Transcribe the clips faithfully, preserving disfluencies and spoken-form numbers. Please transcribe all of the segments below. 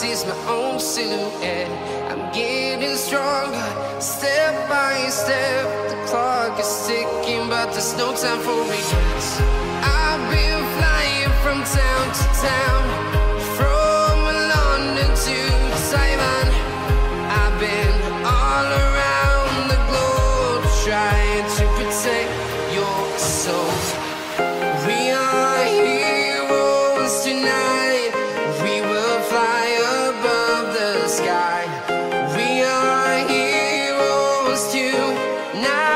sees my own silhouette. I'm getting stronger, step by step. The clock is ticking, but there's no time for regrets. I've been flying from town to town, from London to Taiwan. I've been all around the globe, trying to protect your soul. We are heroes tonight. We will fly above the sky. We are heroes tonight.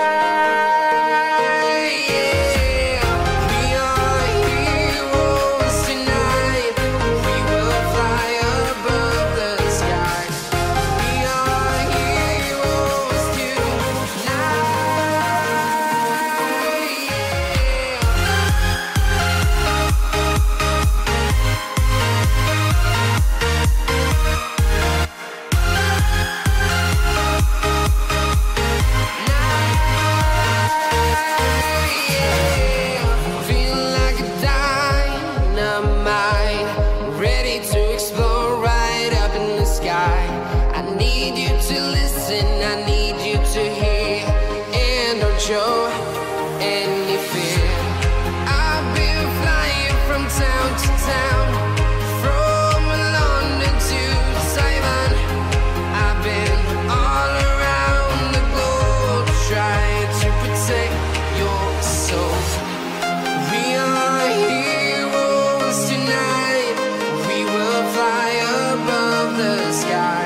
I need you to listen, I need you to hear, and don't show any fear. I've been flying from town to town, from London to Taiwan. I've been all around the globe, trying to protect your soul. We are heroes tonight. We will fly above the sky.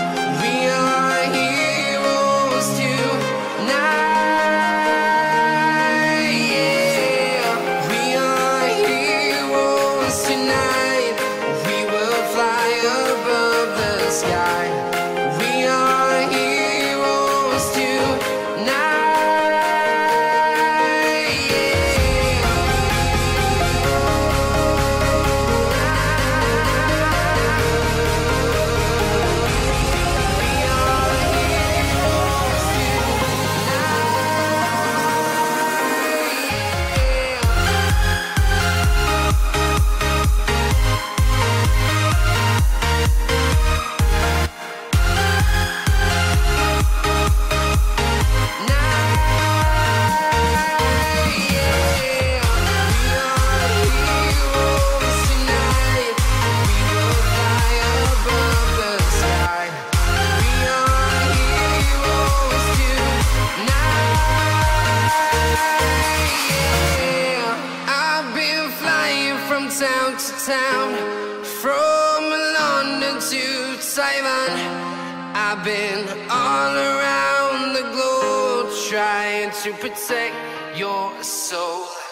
Town to town, from London to Taiwan. I've been all around the globe, trying to protect your soul.